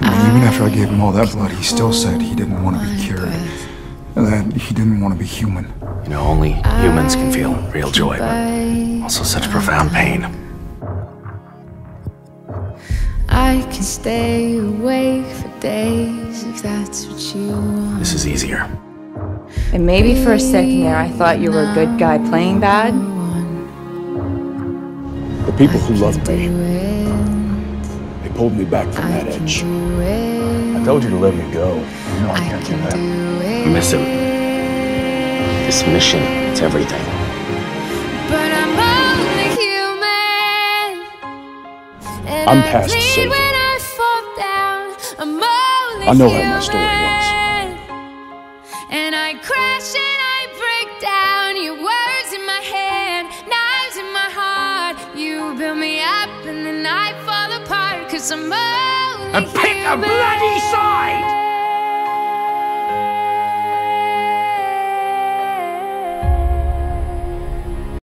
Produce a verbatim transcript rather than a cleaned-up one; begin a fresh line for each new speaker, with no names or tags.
I mean, even after I gave him all that blood, he still said he didn't want to be cured. That he didn't want to be human.
You know, only humans can feel real joy, but also such profound pain.
I can stay awake for days if that's what you want.
This is easier.
And maybe for a second there, I thought you were a good guy playing bad.
The people who loved me, they pulled me back from that edge. I told you to let me go. You know I can't do that.
I miss him. This mission, it's everything.
But I'm only human. And
I'm
I
past
bleed
saving.
when I fall down. I'm only
I know how my story
human.
was.
And I crash and I break down. Your words in my head, knives in my heart. You build me up and then I fall apart. Cause I'm only
And pick a
human.
bloody side!